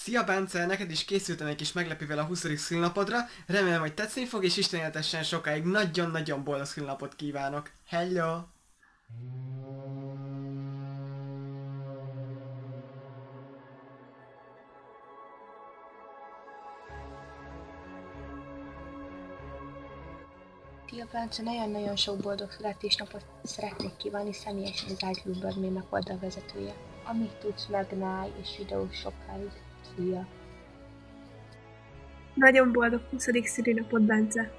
Szia Bence, neked is készültem egy kis meglepővel a 20. szülnapodra. Remélem, hogy tetszeni fog, és istenetesen sokáig nagyon-nagyon boldog szülnapot kívánok. Hello! Szia Bence, nagyon-nagyon sok boldog születésnapot szeretnék kívánni személyesen Zách Bluebird mémek oldalvezetője. Amíg tudsz, megnálj és videós sokáig. Szia! Nagyon boldog 20. szülinapot, Bence!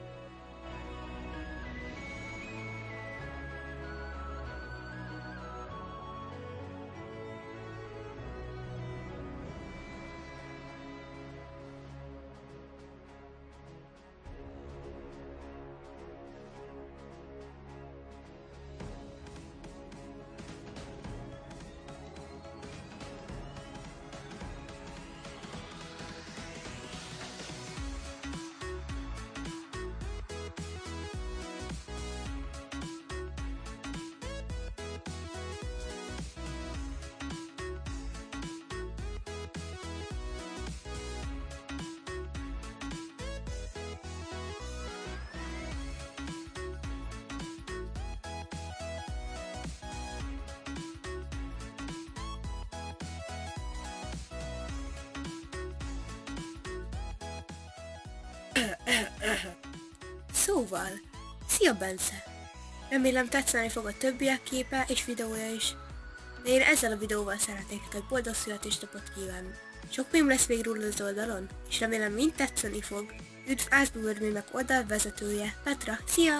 Szóval, szia Bence! Remélem tetszeni fog a többiek képe és videója is. De én ezzel a videóval szeretnék neked boldog születésnapot kívánni. Sok mém lesz még róla az oldalon, és remélem mind tetszeni fog. Üdv Zách Bluebird mémek oldalvezetője, Petra, szia!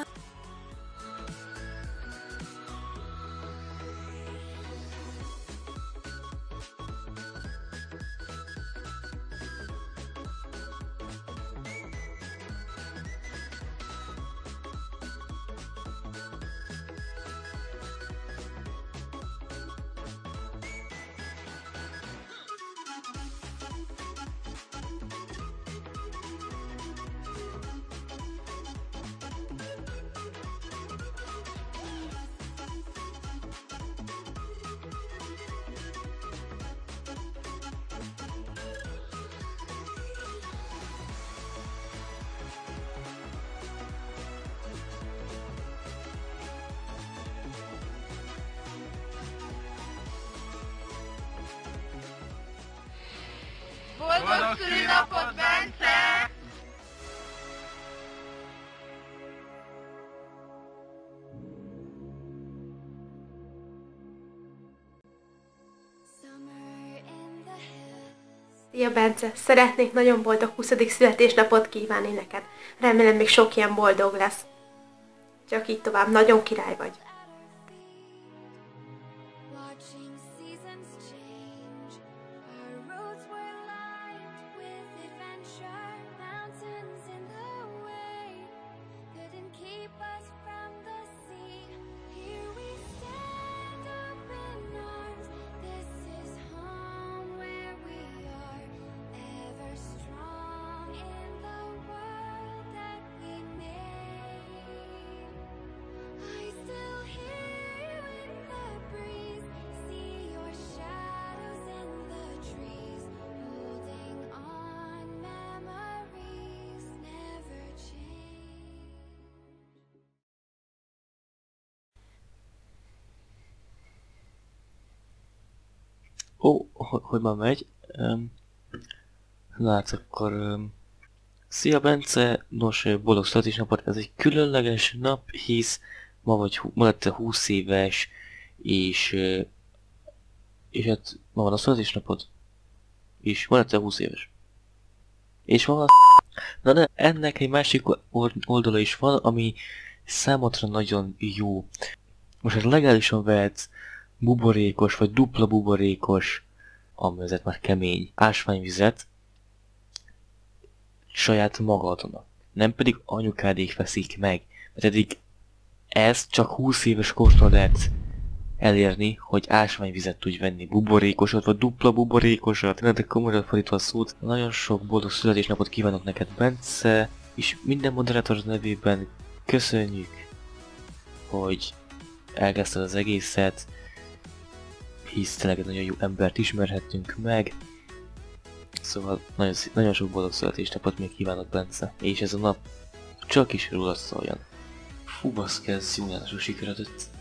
Boldog szülinapot, Bence! Szia Bence, szeretnék nagyon boldog 20. születésnapot kívánni neked. Remélem még sok ilyen boldog lesz. Csak így tovább, nagyon király vagy. Hogy már megy? Hát akkor... Szia Bence! Nos, boldog születésnapot! Ez egy különleges nap, hisz ma lett 20 éves, és hát ma van a születésnapod. És ma lett 20 éves. És van Na de ennek egy másik oldala is van, ami számodra nagyon jó. Most hát legálisan vehetsz buborékos vagy dupla buborékos, amelyet már kemény ásványvizet saját magadnak. Nem pedig anyukádék veszik meg. Mert eddig ezt csak 20 éves kortól lehet elérni, hogy ásványvizet tudj venni, buborékosat vagy dupla buborékosat. De komolyan fordítva a szót, nagyon sok boldog születésnapot kívánok neked, Bence, és minden moderátor nevében köszönjük, hogy elkezdted az egészet, hisz tényleg egy nagyon jó embert ismerhettünk meg, Szóval nagyon sok boldog születésnapot még kívánok, Bence, és ez a nap csak is rólad szóljon. Fú, baszki, ez jó Jánosos sikerült.